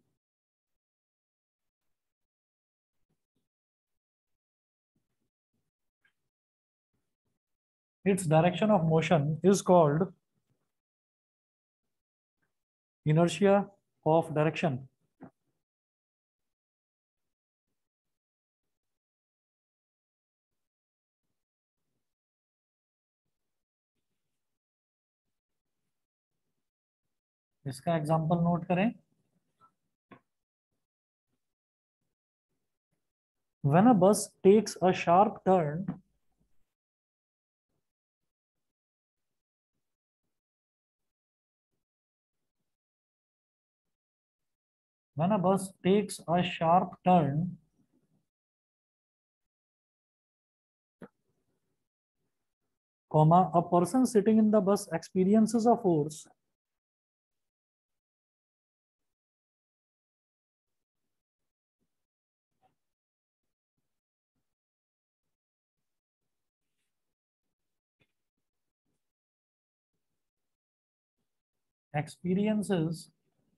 its direction of motion is called inertia of direction. इसका example note करें। When a bus takes a sharp turn, when a bus takes a sharp turn, comma, a person sitting in the bus experiences a force experiences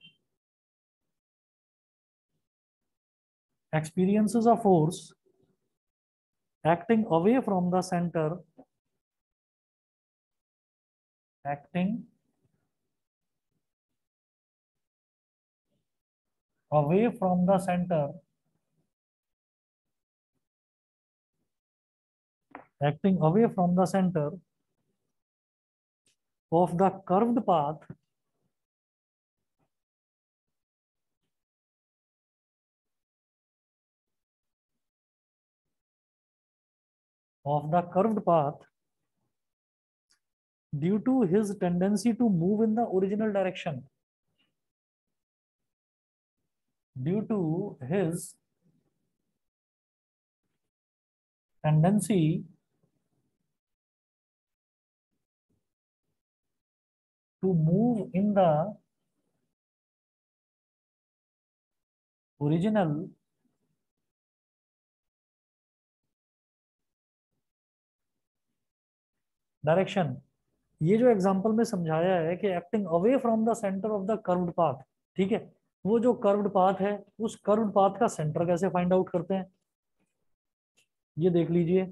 experiences a force acting away from the center acting away from the center acting away from the center of the curved path of the curved path due to his tendency to move in the original direction due to his tendency to move in the original direction. ये जो example में समझाया है कि acting away from the centre of the curved path, ठीक है, वो जो कर्व्ड पाथ है उस कर्व्ड पाथ का सेंटर कैसे फाइंड आउट करते हैं, ये देख लीजिए।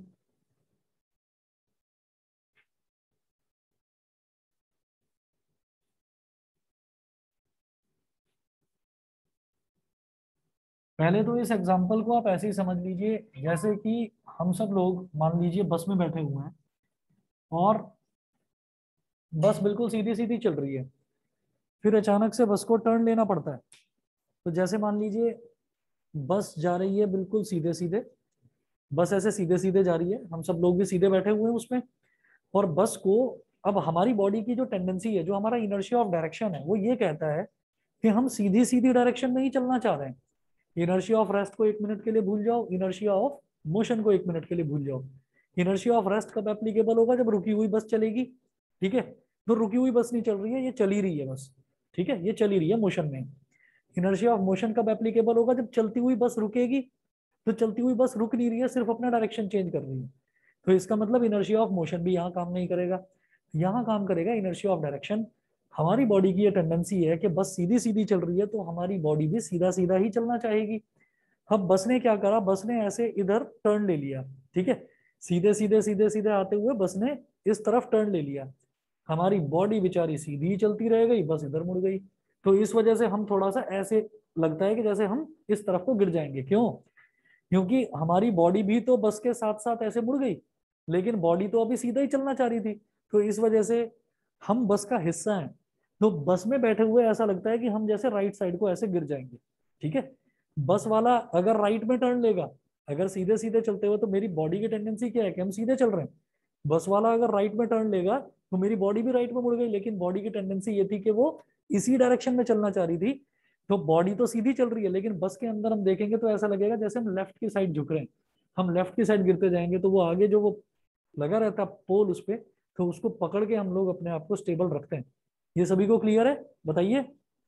पहले तो इस एग्जांपल को आप ऐसे ही समझ लीजिए जैसे कि हम सब लोग मान लीजिए बस में बैठे हुए हैं और बस बिल्कुल सीधी सीधी चल रही है, फिर अचानक से बस को टर्न लेना पड़ता है। तो जैसे मान लीजिए बस जा रही है बिल्कुल सीधे सीधे, बस ऐसे सीधे सीधे जा रही है, हम सब लोग भी सीधे बैठे हुए हैं उसमें, और बस को अब हमारी बॉडी की जो टेंडेंसी है, जो हमारा इनर्शिया ऑफ डायरेक्शन है, वो ये कहता है कि हम सीधी सीधी डायरेक्शन में ही चलना चाह रहे हैं। इनर्शिया ऑफ रेस्ट को एक मिनट के लिए भूल जाओ, इनर्शिया ऑफ मोशन को एक मिनट के लिए भूल जाओ। इनर्शिया ऑफ रेस्ट कब एप्लीकेबल होगा? जब रुकी हुई बस चलेगी, ठीक है। तो रुकी हुई बस नहीं चल रही है, ये चली रही है बस, ठीक है, ये चली रही है मोशन में। इनर्शिया ऑफ मोशन कब एप्लीकेबल होगा? जब चलती हुई बस रुकेगी। तो चलती हुई बस रुक नहीं रही है, सिर्फ अपना डायरेक्शन चेंज कर रही है। तो इसका मतलब इनर्शिया ऑफ मोशन भी यहाँ काम नहीं करेगा, यहाँ काम करेगा इनर्शिया ऑफ डायरेक्शन। हमारी बॉडी की ये टेंडेंसी है कि बस सीधी सीधी चल रही है, तो हमारी बॉडी भी सीधा सीधा ही चलना चाहेगी। अब बस ने क्या करा? बस ने ऐसे इधर टर्न ले लिया, ठीक है, सीधे सीधे सीधे सीधे आते हुए बस ने इस तरफ टर्न ले लिया। हमारी बॉडी बेचारी सीधी ही चलती रह गई, बस इधर मुड़ गई। तो इस वजह से हम थोड़ा सा ऐसे लगता है कि जैसे हम इस तरफ को गिर जाएंगे। क्यों? क्योंकि हमारी बॉडी भी तो बस के साथ साथ ऐसे मुड़ गई, लेकिन बॉडी तो अभी सीधा ही चलना चाह रही थी। तो इस वजह से हम बस का हिस्सा हैं, तो बस में बैठे हुए ऐसा लगता है कि हम जैसे राइट साइड को ऐसे गिर जाएंगे, ठीक है। बस वाला अगर राइट में टर्न लेगा, अगर सीधे सीधे चलते हुए, तो मेरी बॉडी की टेंडेंसी क्या है कि हम सीधे चल रहे हैं। बस वाला अगर राइट में टर्न लेगा तो मेरी बॉडी भी राइट में मुड़ गई, लेकिन बॉडी की टेंडेंसी ये थी कि वो इसी डायरेक्शन में चलना चाह रही थी। तो बॉडी तो सीधी चल रही है, लेकिन बस के अंदर हम देखेंगे तो ऐसा लगेगा जैसे हम लेफ्ट की साइड झुक रहे हैं। हम लेफ्ट की साइड गिरते जाएंगे, तो वो आगे जो वो लगा रहता पोल उस पर, तो उसको पकड़ के हम लोग अपने आप को स्टेबल रखते हैं। ये सभी को क्लियर है? बताइए,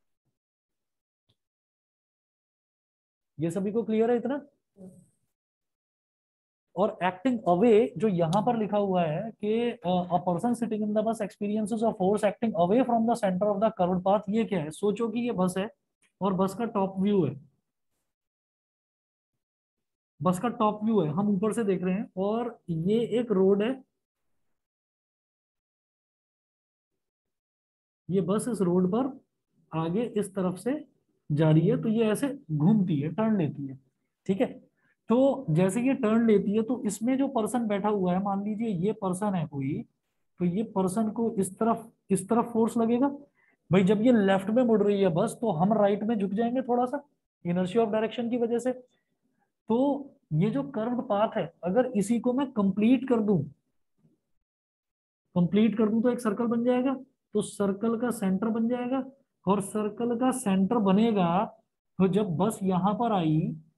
ये सभी को क्लियर है इतना? और एक्टिंग अवे जो यहाँ पर लिखा हुआ है कि a person sitting in the bus experiences a force acting away from the centre of the curved path, ये क्या है? सोचो कि ये बस है और बस का टॉप व्यू है, बस का टॉप व्यू है, हम ऊपर से देख रहे हैं, और ये एक रोड है, ये बस इस रोड पर आगे इस तरफ से जा रही है, तो ये ऐसे घूमती है, टर्न लेती है, ठीक है। तो जैसे ये टर्न लेती है, तो इसमें जो पर्सन बैठा हुआ है, मान लीजिए ये पर्सन है कोई, तो ये पर्सन को इस तरफ इस तरफ फोर्स लगेगा। भाई जब ये लेफ्ट में मुड़ रही है बस, तो हम राइट में झुक जाएंगे थोड़ा सा, इनर्शिया ऑफ डायरेक्शन की वजह से। तो ये जो कर्व्ड पाथ है, अगर इसी को मैं कंप्लीट कर दूं, कंप्लीट कर दूं तो एक सर्कल बन जाएगा, तो सर्कल का सेंटर बन जाएगा, और सर्कल का सेंटर बनेगा, तो जब बस यहां पर आई,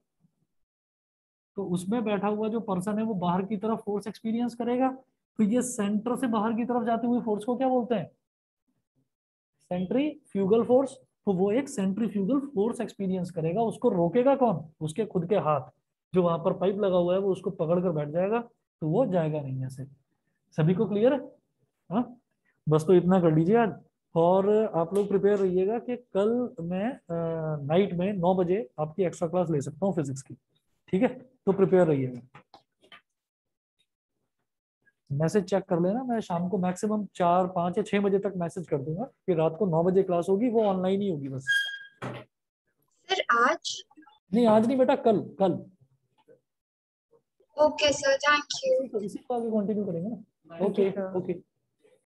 तो उसमें बैठा हुआ जो पर्सन है वो बाहर की तरफ फोर्स एक्सपीरियंस करेगा। तो ये सेंटर से बाहर की तरफ जाती हुई फोर्स को क्या बोलते हैं? Centrifugal force. तो वो एक सेंट्रीफ्यूगल फोर्स एक्सपीरियंस करेगा, उसको रोकेगा कौन? उसके खुद के हाथ, जो वहां पर पाइप लगा हुआ है वो उसको पकड़ कर बैठ जाएगा, तो वो जाएगा नहीं ऐसे। सभी को क्लियर है? हाँ, बस तो इतना कर लीजिए आज। और आप लोग प्रिपेयर रहिएगा कि कल मैं नाइट में नौ बजे आपकी एक्स्ट्रा क्लास ले सकता हूँ फिजिक्स की, ठीक है। तो प्रिपेयर रहिएगा। मैसेज चेक कर लेना, मैं शाम को मैक्सिमम चार पाँच या छह बजे तक मैसेज कर दूंगा कि रात को नौ बजे क्लास होगी, वो ऑनलाइन ही होगी बस। सर आज? नहीं आज नहीं बेटा, कल कल ओके सर, थैंक यू। इसी को इसी को आगे कंटिन्यू करेंगे ना। Okay okay.